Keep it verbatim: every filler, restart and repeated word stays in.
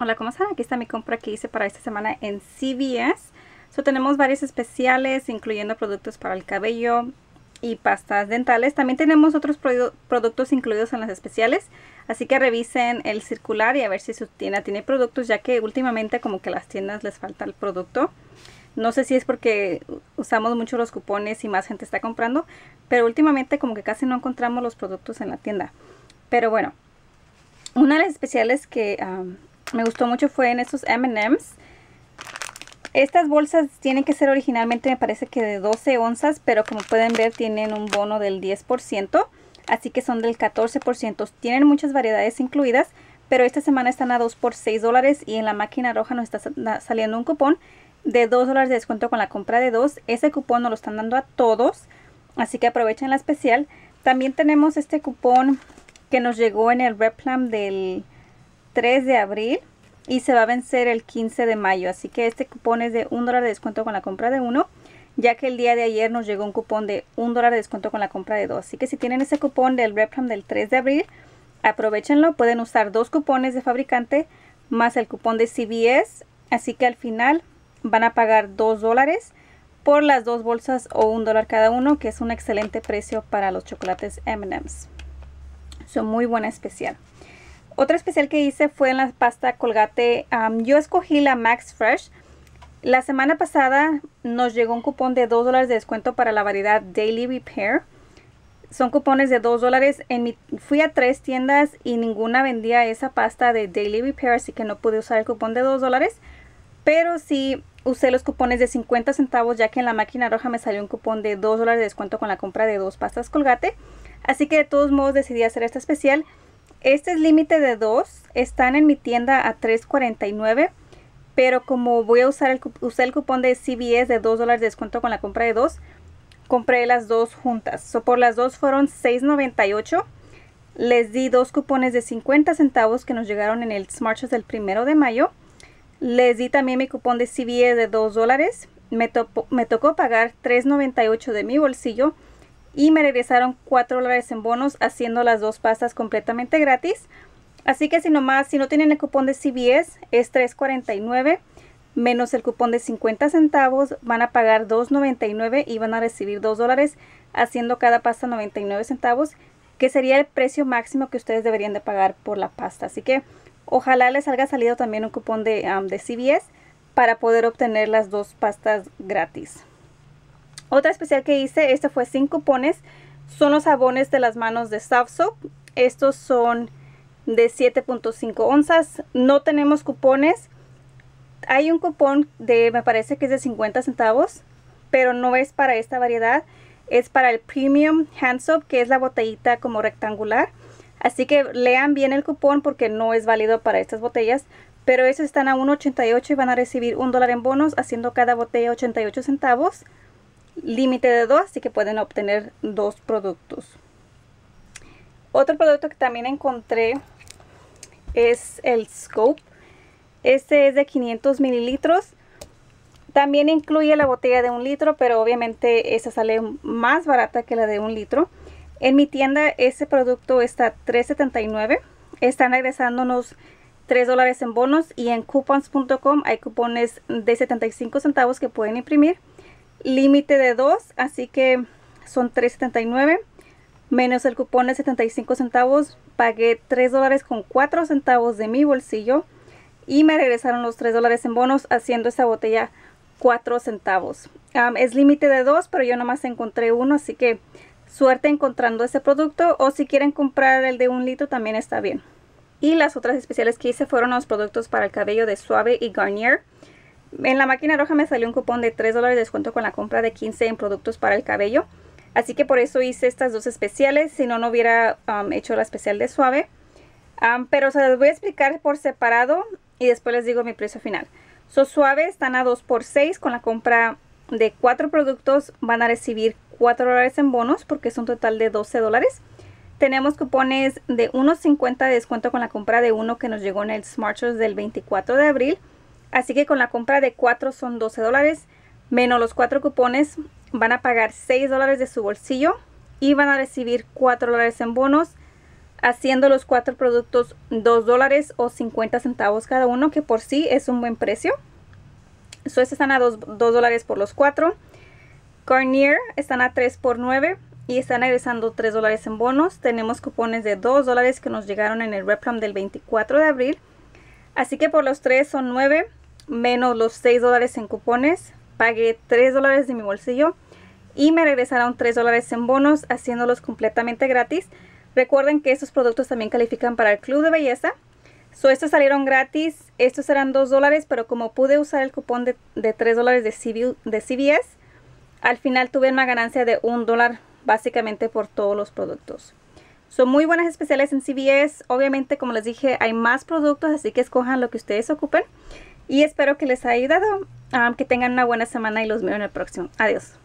Hola, ¿cómo están? Aquí está mi compra que hice para esta semana en C V S. So, tenemos varios especiales, incluyendo productos para el cabello y pastas dentales. También tenemos otros produ productos incluidos en las especiales. Así que revisen el circular y a ver si su tienda tiene productos, ya que últimamente como que a las tiendas les falta el producto. No sé si es porque usamos mucho los cupones y más gente está comprando, pero últimamente como que casi no encontramos los productos en la tienda. Pero bueno, una de las especiales que um, me gustó mucho fue en estos M and M's. Estas bolsas tienen que ser originalmente, me parece que de doce onzas, pero como pueden ver tienen un bono del diez por ciento. Así que son del catorce por ciento. Tienen muchas variedades incluidas, pero esta semana están a dos por seis dólares y en la máquina roja nos está saliendo un cupón de dos dólares de descuento con la compra de dos. Ese cupón nos lo están dando a todos, así que aprovechen la especial. También tenemos este cupón que nos llegó en el Replam del tres de abril y se va a vencer el quince de mayo. Así que este cupón es de un dólar de descuento con la compra de uno, ya que el día de ayer nos llegó un cupón de un dólar de descuento con la compra de dos. Así que si tienen ese cupón del Replam del tres de abril, aprovechenlo. Pueden usar dos cupones de fabricante más el cupón de C V S. Así que al final van a pagar dos dólares por las dos bolsas o un dólar cada uno, que es un excelente precio para los chocolates M and M's. Son muy buena especial. Otra especial que hice fue en la pasta Colgate. Um, yo escogí la Max Fresh. La semana pasada nos llegó un cupón de dos dólares de descuento para la variedad Daily Repair. Son cupones de dos dólares. En mi, fui a tres tiendas y ninguna vendía esa pasta de Daily Repair, así que no pude usar el cupón de dos dólares. Pero sí usé los cupones de cincuenta centavos, ya que en la máquina roja me salió un cupón de dos dólares de descuento con la compra de dos pastas Colgate. Así que de todos modos decidí hacer esta especial. Este es límite de dos. Están en mi tienda a tres cuarenta y nueve. Pero como voy a usar el, usar el cupón de C V S de dos dólares de descuento con la compra de dos, compré las dos juntas. So, por las dos fueron seis noventa y ocho. Les di dos cupones de cincuenta centavos que nos llegaron en el Smarts del primero de mayo. Les di también mi cupón de C V S de dos dólares. Me, to me tocó pagar tres noventa y ocho de mi bolsillo. Y me regresaron cuatro dólares en bonos, haciendo las dos pastas completamente gratis. Así que si nomás, si no tienen el cupón de C V S, es tres cuarenta y nueve. Menos el cupón de cincuenta centavos, van a pagar dos noventa y nueve y van a recibir dos dólares, haciendo cada pasta noventa y nueve centavos, que sería el precio máximo que ustedes deberían de pagar por la pasta. Así que ojalá les haya salido también un cupón de, um, de C V S para poder obtener las dos pastas gratis. Otra especial que hice, este fue sin cupones, son los jabones de las manos de Soft Soap. Estos son de siete punto cinco onzas. No tenemos cupones. Hay un cupón de, me parece que es de cincuenta centavos, pero no es para esta variedad. Es para el Premium Hand Soap, que es la botellita como rectangular. Así que lean bien el cupón porque no es válido para estas botellas. Pero estos están a uno ochenta y ocho y van a recibir un dólar en bonos, haciendo cada botella ochenta y ocho centavos. Límite de dos, así que pueden obtener dos productos. Otro producto que también encontré es el Scope. Este es de quinientos mililitros. También incluye la botella de un litro, pero obviamente esa sale más barata que la de un litro. En mi tienda ese producto está a tres setenta y nueve. Están regresándonos tres dólares en bonos y en coupons punto com hay cupones de setenta y cinco centavos que pueden imprimir. Límite de dos, así que son tres setenta y nueve. Menos el cupón de setenta y cinco centavos, pagué tres dólares con cuatro centavos de mi bolsillo. Y me regresaron los tres dólares en bonos, haciendo esta botella cuatro centavos. Um, es límite de dos, pero yo nomás encontré uno, así que suerte encontrando ese producto. O si quieren comprar el de un litro también está bien. Y las otras especiales que hice fueron los productos para el cabello de Suave y Garnier. En la máquina roja me salió un cupón de tres dólares de descuento con la compra de quince en productos para el cabello. Así que por eso hice estas dos especiales, si no, no hubiera um, hecho la especial de Suave. Um, pero se las voy a explicar por separado y después les digo mi precio final. So, Suave están a dos por seis. Con la compra de cuatro productos van a recibir cuatro dólares en bonos, porque es un total de doce dólares. Tenemos cupones de uno cincuenta de descuento con la compra de uno que nos llegó en el Smarts del veinticuatro de abril. Así que con la compra de cuatro son doce dólares. Menos los cuatro cupones van a pagar seis dólares de su bolsillo y van a recibir cuatro dólares en bonos, haciendo los cuatro productos dos dólares o cincuenta centavos cada uno, que por sí es un buen precio. So, estos están a dos dólares por los cuatro. Garnier están a tres por nueve y están regresando tres dólares en bonos. Tenemos cupones de dos dólares que nos llegaron en el Replam del veinticuatro de abril. Así que por los tres son nueve menos los seis dólares en cupones. Pagué tres dólares de mi bolsillo y me regresaron tres dólares en bonos, haciéndolos completamente gratis. Recuerden que estos productos también califican para el Club de Belleza. So, estos salieron gratis. Estos eran dos dólares, pero como pude usar el cupón de, de tres dólares de C V S, al final tuve una ganancia de un dólar básicamente por todos los productos. Son muy buenas especiales en C V S. Obviamente, como les dije, hay más productos, así que escojan lo que ustedes ocupen. Y espero que les haya ayudado. Um, que tengan una buena semana y los veo en el próximo. Adiós.